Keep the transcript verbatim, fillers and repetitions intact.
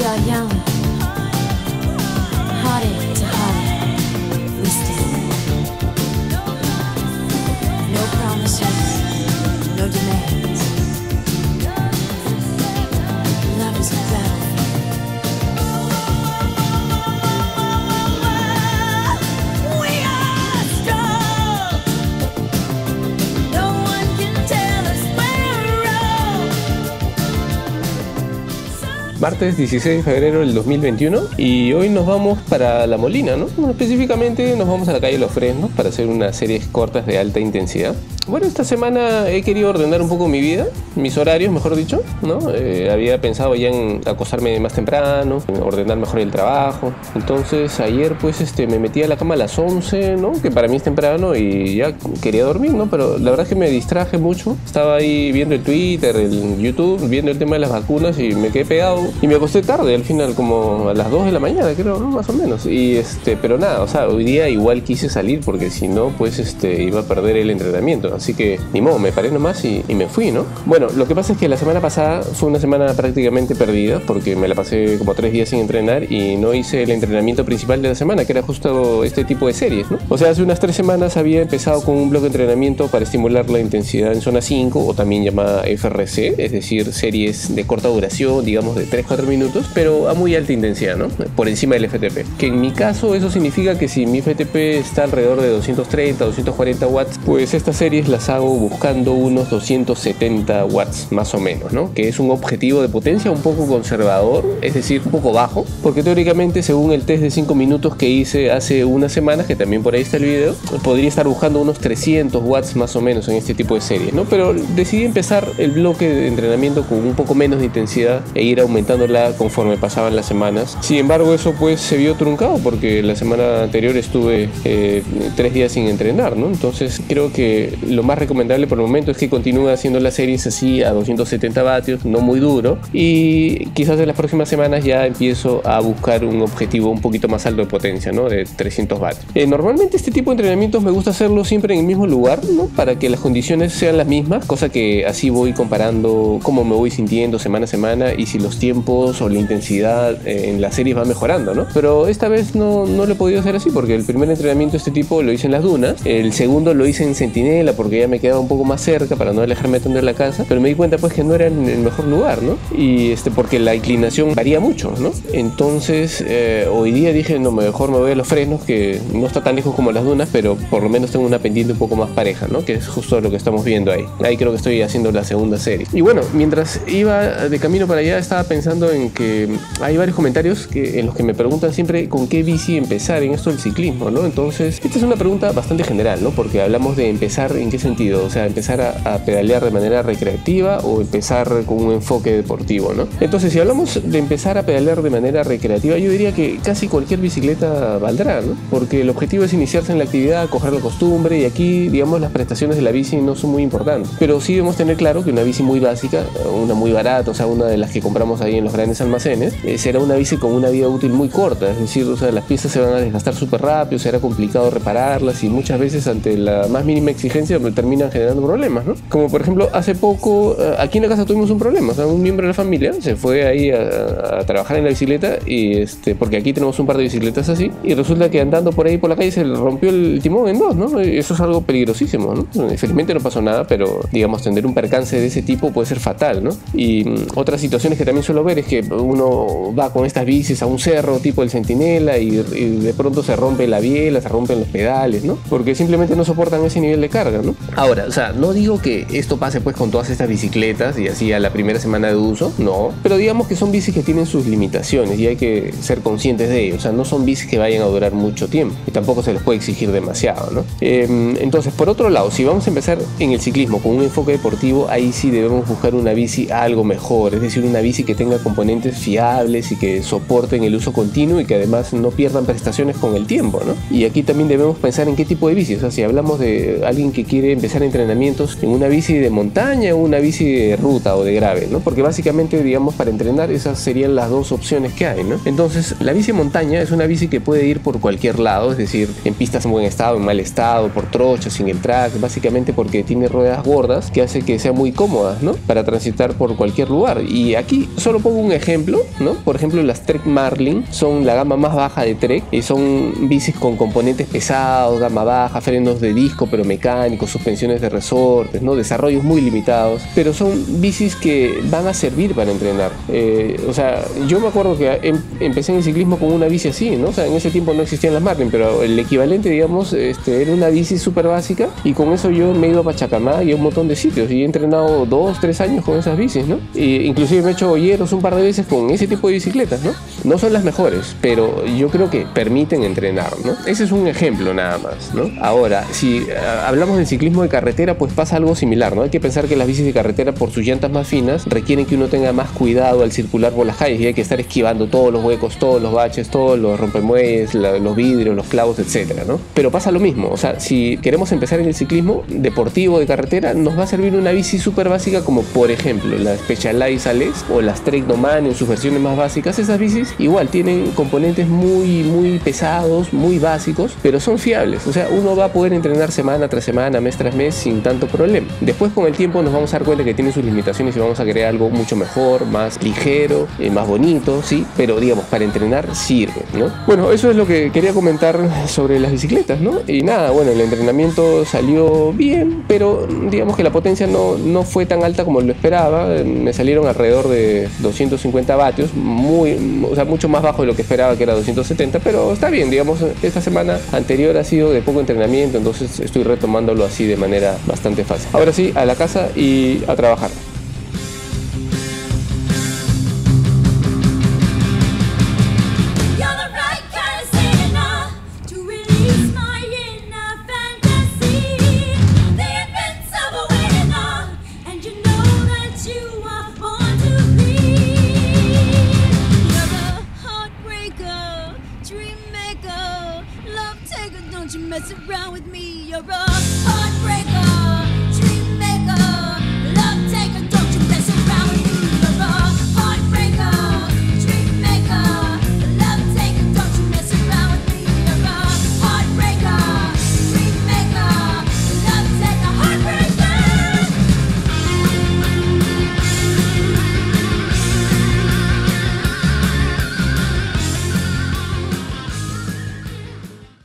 are young, heartache to heartache, we stand. No promises, no demands. Love is a battlefield. We are strong. No one can tell us we're wrong. Martes dieciséis de febrero del dos mil veintiuno y hoy nos vamos para La Molina, ¿no? Bueno, específicamente nos vamos a la calle Los Fresnos para hacer unas series cortas de alta intensidad. Bueno, esta semana he querido ordenar un poco mi vida, mis horarios, mejor dicho, ¿no? Eh, había pensado ya en acostarme más temprano, en ordenar mejor el trabajo. Entonces ayer pues este, me metí a la cama a las once, ¿no? Que para mí es temprano y ya quería dormir, ¿no? Pero la verdad es que me distraje mucho. Estaba ahí viendo el Twitter, el YouTube, viendo el tema de las vacunas y me quedé pegado. Y me acosté tarde, al final, como a las dos de la mañana, creo, ¿no? Más o menos. Y este, pero nada, o sea, hoy día igual quise salir porque si no, pues este, iba a perder el entrenamiento. Así que ni modo, me paré nomás y, y me fui, ¿no? Bueno, lo que pasa es que la semana pasada fue una semana prácticamente perdida porque me la pasé como tres días sin entrenar y no hice el entrenamiento principal de la semana, que era justo este tipo de series, ¿no? O sea, hace unas tres semanas había empezado con un bloque de entrenamiento para estimular la intensidad en zona cinco, o también llamada F R C, es decir, series de corta duración, digamos de tres a cuatro minutos, pero a muy alta intensidad, ¿no? Por encima del F T P. Que en mi caso eso significa que si mi F T P está alrededor de doscientos treinta, doscientos cuarenta watts, pues estas series las hago buscando unos doscientos setenta watts más o menos, ¿no? Que es un objetivo de potencia un poco conservador, es decir, un poco bajo, porque teóricamente según el test de cinco minutos que hice hace unas semanas, que también por ahí está el video, podría estar buscando unos trescientos watts más o menos en este tipo de series, ¿no? Pero decidí empezar el bloque de entrenamiento con un poco menos de intensidad e ir aumentándola conforme pasaban las semanas. Sin embargo, eso pues se vio truncado porque la semana anterior estuve eh, tres días sin entrenar, ¿no? Entonces creo que lo más recomendable por el momento es que continúe haciendo las series así a doscientos setenta vatios, no muy duro, y quizás en las próximas semanas ya empiezo a buscar un objetivo un poquito más alto de potencia, ¿no? De trescientos vatios. Eh, normalmente este tipo de entrenamientos me gusta hacerlo siempre en el mismo lugar, ¿no? Para que las condiciones sean las mismas, cosa que así voy comparando cómo me voy sintiendo semana a semana y si los tiempos o la intensidad eh, en las series va mejorando, ¿no? Pero esta vez no, no lo he podido hacer así porque el primer entrenamiento de este tipo lo hice en las dunas, el segundo lo hice en Centinela porque ya me quedaba un poco más cerca para no alejarme tanto de la casa, pero me di cuenta pues que no era en el mejor lugar, ¿no? Y este, porque la inclinación varía mucho, ¿no? Entonces eh, hoy día dije, no, mejor me voy a Los Fresnos, que no está tan lejos como las dunas, pero por lo menos tengo una pendiente un poco más pareja, ¿no? Que es justo lo que estamos viendo ahí. Ahí creo que estoy haciendo la segunda serie. Y bueno, mientras iba de camino para allá estaba pensando en que hay varios comentarios que, en los que me preguntan siempre con qué bici empezar en esto del ciclismo, ¿no? Entonces, esta es una pregunta bastante general, ¿no? Porque hablamos de empezar en qué sentido, o sea, empezar a, a pedalear de manera recreativa o empezar con un enfoque deportivo, ¿no? Entonces, si hablamos de empezar a pedalear de manera recreativa, yo diría que casi cualquier bicicleta valdrá, ¿no? Porque el objetivo es iniciarse en la actividad, coger la costumbre, y aquí, digamos, las prestaciones de la bici no son muy importantes. Pero sí debemos tener claro que una bici muy básica, una muy barata, o sea, una de las que compramos ahí en los grandes almacenes, eh, será una bici con una vida útil muy corta, es decir, o sea, las piezas se van a desgastar súper rápido, será complicado repararlas y muchas veces ante la más mínima exigencia terminan generando problemas, ¿no? Como por ejemplo, hace poco aquí en la casa tuvimos un problema, o sea, un miembro de la familia se fue ahí a, a trabajar en la bicicleta y este, porque aquí tenemos un par de bicicletas así, y resulta que andando por ahí por la calle se le rompió el timón en dos, ¿no? Eso es algo peligrosísimo, ¿no? Felizmente no pasó nada, pero digamos, tener un percance de ese tipo puede ser fatal, ¿no? Y mm, otras situaciones que también suelo ver es que uno va con estas bicis a un cerro tipo el Centinela y, y de pronto se rompe la biela, se rompen los pedales, ¿no? Porque simplemente no soportan ese nivel de carga, ¿no? Ahora, o sea, no digo que esto pase pues con todas estas bicicletas y así a la primera semana de uso, no, pero digamos que son bicis que tienen sus limitaciones y hay que ser conscientes de ello. O sea, no son bicis que vayan a durar mucho tiempo y tampoco se les puede exigir demasiado, ¿no? Eh, entonces, por otro lado, si vamos a empezar en el ciclismo con un enfoque deportivo, ahí sí debemos buscar una bici algo mejor, es decir, una bici que tenga componentes fiables y que soporten el uso continuo y que además no pierdan prestaciones con el tiempo, ¿no? Y aquí también debemos pensar en qué tipo de bici. O sea, si hablamos de alguien que quiere empezar entrenamientos en una bici de montaña o una bici de ruta o de gravel, ¿no? Porque básicamente, digamos, para entrenar esas serían las dos opciones que hay, ¿no? Entonces, la bici de montaña es una bici que puede ir por cualquier lado, es decir, en pistas en buen estado, en mal estado, por trochas, sin el track, básicamente porque tiene ruedas gordas que hace que sea muy cómoda, ¿no? Para transitar por cualquier lugar. Y aquí solo solo pongo un ejemplo, ¿no? Por ejemplo, las Trek Marlin son la gama más baja de Trek y son bicis con componentes pesados, gama baja, frenos de disco pero mecánicos, suspensiones de resortes, ¿no? Desarrollos muy limitados, pero son bicis que van a servir para entrenar. Eh, o sea, yo me acuerdo que em empecé en el ciclismo con una bici así, ¿no? O sea, en ese tiempo no existían las Marlin, pero el equivalente, digamos, este, era una bici súper básica y con eso yo me he ido a Pachacamá y a un montón de sitios y he entrenado dos, tres años con esas bicis, ¿no? Y inclusive me he hecho hoyeros un par de veces con ese tipo de bicicletas, ¿no? No son las mejores, pero yo creo que permiten entrenar, ¿no? Ese es un ejemplo nada más, ¿no? Ahora, si uh, hablamos del ciclismo de carretera, pues pasa algo similar, ¿no? Hay que pensar que las bicis de carretera, por sus llantas más finas, requieren que uno tenga más cuidado al circular por las calles y hay que estar esquivando todos los huecos, todos los baches, todos los rompemuelles, la, los vidrios, los clavos, etcétera, ¿no? Pero pasa lo mismo, o sea, si queremos empezar en el ciclismo deportivo de carretera, nos va a servir una bici súper básica como, por ejemplo, la Specialized Alex o las Trek Doman en sus versiones más básicas. Esas bicis igual tienen componentes muy, muy pesados, muy básicos, pero son fiables, o sea, uno va a poder entrenar semana tras semana, mes tras mes sin tanto problema. Después, con el tiempo, nos vamos a dar cuenta que tiene sus limitaciones y vamos a querer algo mucho mejor, más ligero, eh, más bonito, sí, pero digamos, para entrenar sirve, ¿no? Bueno, eso es lo que quería comentar sobre las bicicletas, ¿no? Y nada, bueno, el entrenamiento salió bien, pero digamos que la potencia no, no fue tan alta como lo esperaba. Me salieron alrededor de doscientos cincuenta vatios, muy, o sea, mucho más bajo de lo que esperaba, que era doscientos setenta, pero está bien, digamos, esta semana anterior ha sido de poco entrenamiento, entonces estoy retomándolo así de manera bastante fácil. Ahora sí, a la casa y a trabajar.